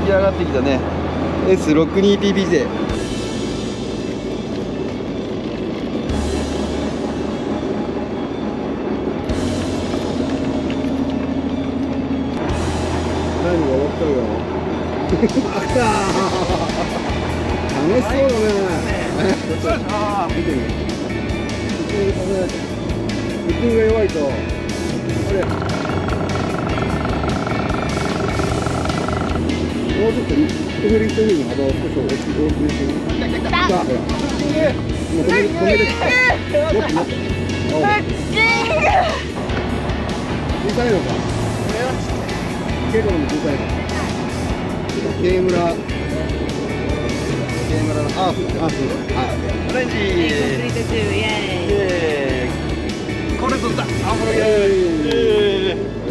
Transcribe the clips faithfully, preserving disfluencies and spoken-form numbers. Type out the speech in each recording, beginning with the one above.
き上がってきたね エスろくじゅうにピーピージェー。 タイムが終わったよ。あったー、楽しそうだね。ちょっと見てみる。フッキングが弱いと、あれもうちょっとリフトフリフトフリの幅を少し大きく大きくしてみる。さあ、ほら。もう止める、止める。もっともっと。小さいのか。結構でも小さいの。K 村。K 村のハーフ。ハーフ。はい。 オレンジ。イエーイ。これ取った。あ、これイエーイ。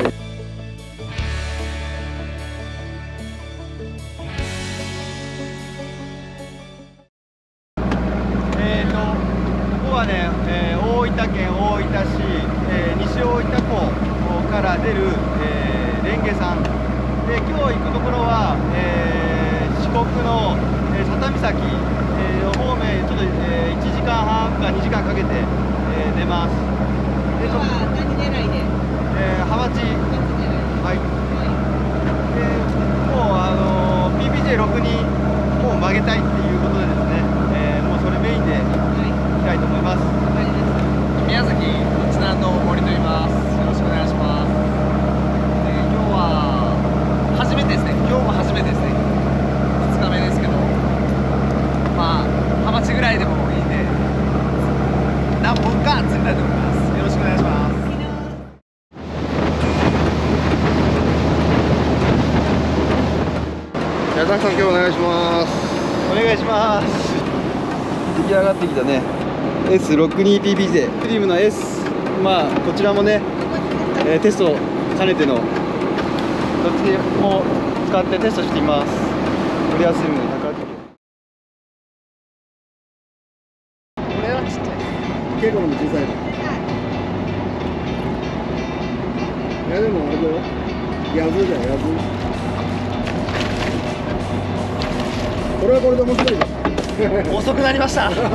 ねえー、大分県大分市、えー、西大分港から出る、えー、レンゲさんで、今日行くところは、えー、四国の、えー、佐多岬、えー、方面ちょっと、えー、いちじかんはんかにじかんかけて、えー、出ます。で、そこ何狙いで？えー、ハマチ。はい。で、もうあのー、ピーピージェーろく にもう曲げたいっていうことでですね、えー、もうそれメインでいきたいと思います。 宮崎日南の森と言います。よろしくお願いします。で、今日は初めてですね。今日も初めてですね。ふつかめですけど、まあハマチぐらいでもいいんで、何本か釣りたいと思います。よろしくお願いします。 矢田さん、今日お願いします。 お願いします。出来上がってきたね エスろくじゅうにピーピージェー クリームの S、 まあこちらもね、えー、テストを兼ねてのどっちも使ってテストしています。取りやすいものひゃくはちじゅう。 これはちっちゃい。 結構でも小さいの。いやでもあれだよ、ヤズだよ、ヤズ。これはこれで面白いじゃん。 遅くなりました。 こ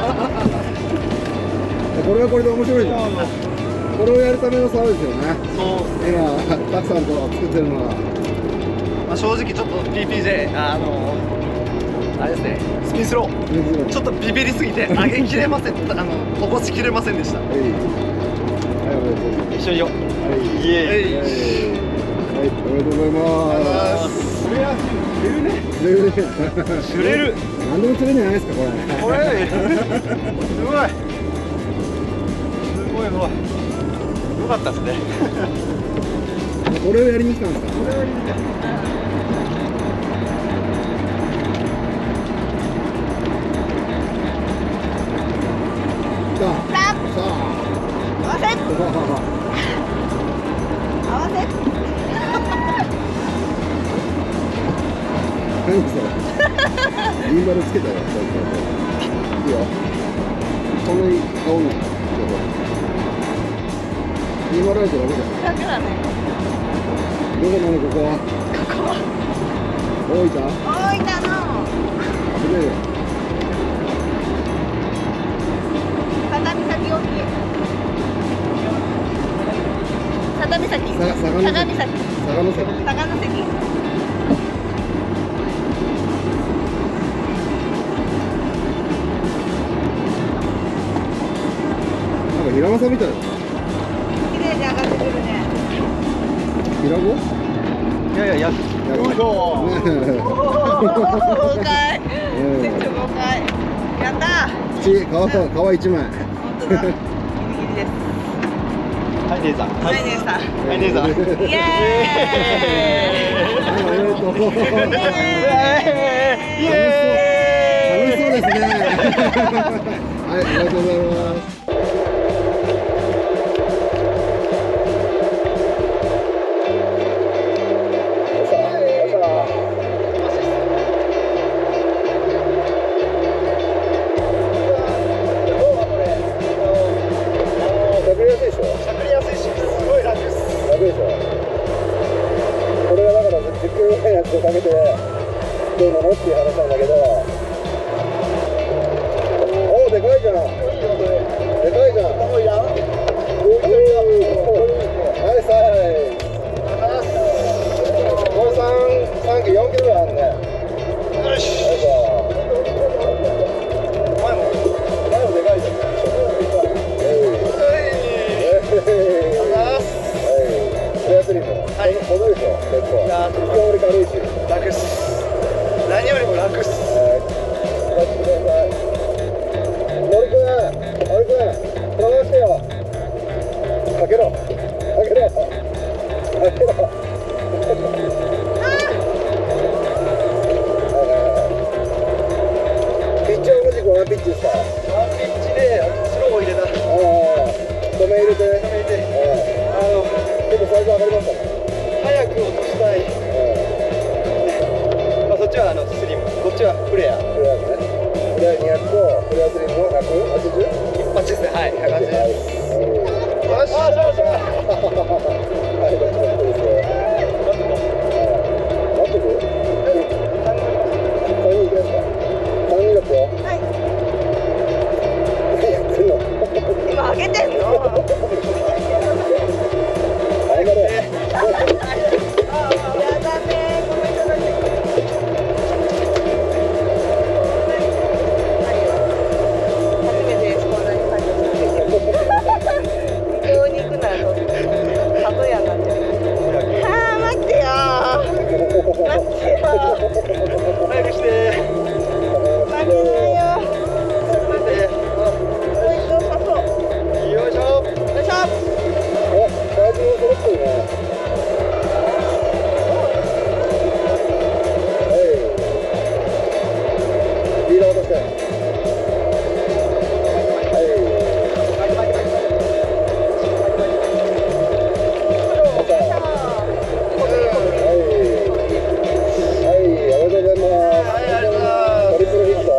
れはこれで面白いじゃん。これをやるためのサービスよね。 そう今たくさんと作ってるのは、 まあ、正直ちょっと ピーピージェー あのあれですね、スピンスローちょっとビビりすぎて上げきれません。あの起こしきれませんでした。 はい、はい、おめでとうございます。 一緒によ、 はい、 イエーイ。 はい、おめでとうございます。 これは釣れるね。 釣れるね。 釣れる。 何でも釣れるんじゃないですか、これ。 これすごいすごいすごいよかったですね。 これをやりに来たんですか。これをやりに来た。さあ、さあ、 合わせ合わせ何それ。リンバルつけたよ。いいよ。そんなに顔ない。リンバルライトダメだよ。 楽だね。 どこなの、ここは。 ここは大分。 大分のすげえよ。 佐多岬沖。佐多岬。 さ、 佐賀佐賀の関。 佐賀の関。佐賀の関。 なんか平間さんみたいだ。 綺麗に上がってくるね。 平子？ いやいや、やっよいしょ。 豪快。船長豪快。やったー。 口、皮、皮一枚。 本当だ。ギリギリです。 はい、姉さん。 はい、姉さん。 はい、姉さん。 イエーイ。 はい、おめでとう。 イエーイ。 楽しそうですね。はい、ありがとうございます。これはだからじゅっキロぐらいのやつをかけてっていう話なんだけど。おお、でかいじゃん。でかいじゃん。おいや。ナイスナイス。これ三三キロ四キロぐらいあるね。よし。前も前もでかいじゃん。レアスリム。はい。戻るでしょ。結構。いや、今日俺軽いし。楽っす。何よりも楽っす。はい。お待ちください。森くん、森くん、飛ばしてよ。かけろ。かけろ。かけろ。ピッチは同じくワンピッチですか。ワンピッチでスローを入れた。ああ。止め入れて。止め入れて。あの。結構サイズ上がりましたね。早く落としたい。まあそっちはあのスリム、こっちはフレア。フレアですね。フレアにひゃくとフレアスリムのひゃくはちじゅう？一発ですね。はい、ひゃくはちじゅうです。よし。あ、よしよし。はい、こっちの人ですよ。待ってる？待ってる？三人いきますか？三人だってよ。はい。何やってんの？今開けてんの？やだね、ごめんなさい。初めてです、こんなに感じて。伊東に行くなら、里屋になっちゃう。はあ、待ってよ。待ってよ。早くして。待ってないよ。待って。よいしょ。よいしょ。お、サイズも揃ってるね。はい。リーダー渡して。はい。はい、ありがとうございます。トリプルヒット。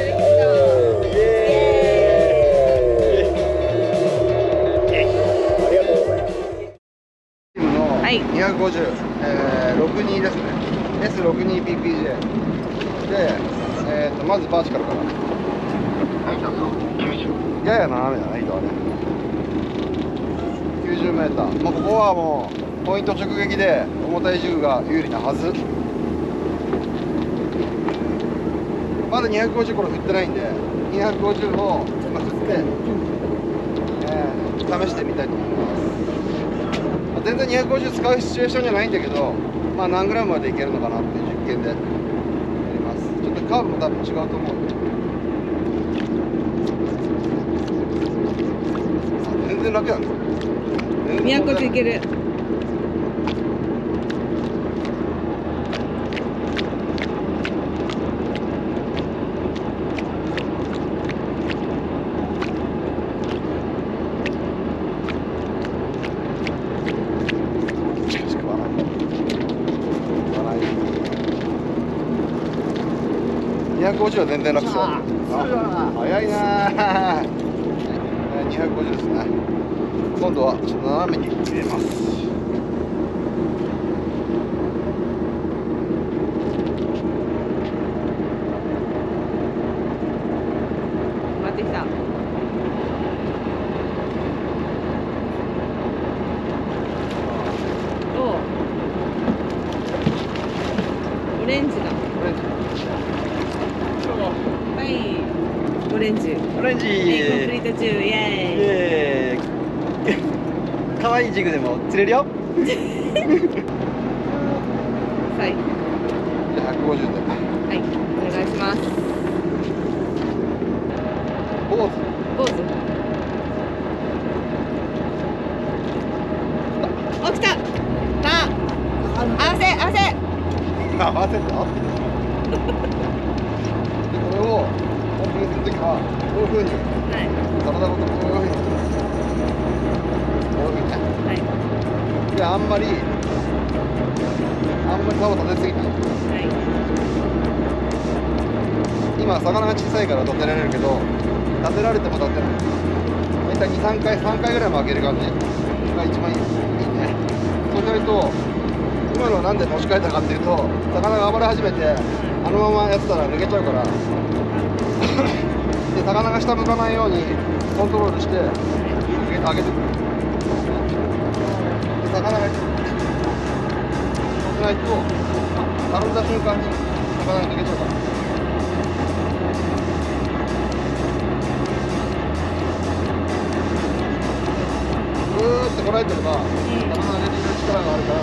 にひゃくごじゅう、えー、ろくじゅうにですね。エスろくじゅうにピーピージェー で、えー、とまずバーチカルから。やや斜めだね、糸はね。きゅうじゅうメーター。まあ、ここはもうポイント直撃で重たい軸が有利なはず。まだにひゃくごじゅうこれ振ってないんで、にひゃくごじゅうを今振って、えー、試してみたいと思います。全然にひゃくごじゅう使うシチュエーションじゃないんだけど、まあ何グラムまでいけるのかなっていう実験でやります。ちょっとカーブも多分違うと思う。全然楽なんですよ。にひゃくごじゅういける。にひゃくごじゅうは全然楽そう。早いなー。にひゃくごじゅうですね。今度はちょっと斜めに入れます。待ってきた。おお。オレンジだ。オレンジ。はい、オレンジ。オレンジ。コンプリート中、イエーイ。イエーイ。可愛いジグでも釣れるよ。はい。じゃあひゃくごじゅうで。はい、お願いします。ポーズ。ポーズ。お、来た。さあ、合わせ、合わせ。合わせた。これをオープンするときはこういうふうに、はい、体ごとこういうふうにこういうふうにね、はい、であんまりあんまり竿を立てすぎない、はい、今魚が小さいから立てられるけど立てられても立てない。大体に、さんかいさんかいぐらい曲げる感じが一番いいね。そうしないと今のはなんで持ち替えたかっていうと魚が暴れ始めてあのままやってたら抜けちゃうからで魚が下向かないようにコントロールして上げて上げてくるで魚がそうしないとたるんだ瞬間に魚が抜けちゃうからぐーってこらえてれば魚が出てくる力があるから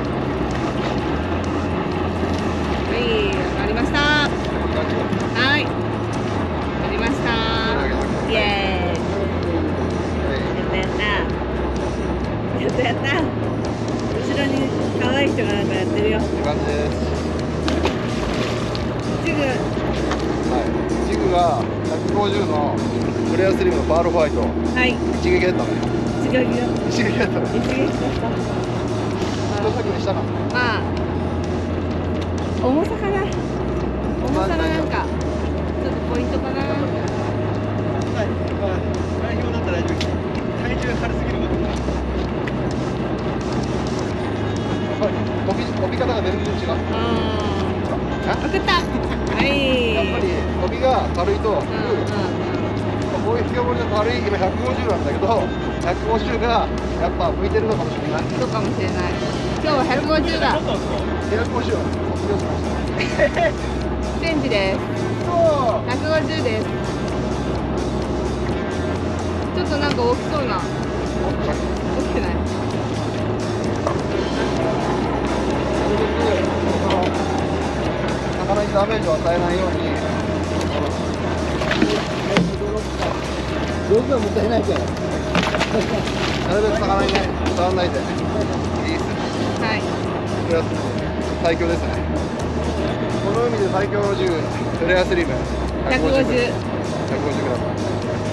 はい、わかりました。はい、わかりました。イエーイ。やったやった。やったやった。後ろに可愛い人がなんかやってるよ。 いい感じです。 ジグ。 はい。ジグがひゃくごじゅうのフレアスリムのパールホワイト。 はい。 一撃だったね。 一撃だ。 一撃だったね。 一撃だった。 一先にしたか。 まあ。重さかな。重さがなんかちょっとポイントかな。 はい、まあ、代表だったら大丈夫です。体重が軽すぎることない。 やっぱり飛び飛び方が全然違う。 ああ。送った。はい。 やっぱり飛びが軽いと、 うんうんうん、 こういう深掘りの軽い今ひゃくごじゅうなんだけど、ひゃくごじゅうがやっぱ向いてるのかもしれない。 そうかもしれない。今日はひゃくごじゅうだ。 ひゃくごじゅうは卒業しました。 チェンジです。 そう。 ひゃくごじゅうです。ちょっとなんか大きそうな。大きくない。 魚にダメージを与えないように。道具はもったいないから。なるべく魚にね、触らないで。いいですね。 はい。 これは最強ですね。この海で最強の銃、フレアスリム。 ひゃくごじゅう。 ひゃくごじゅうグラム。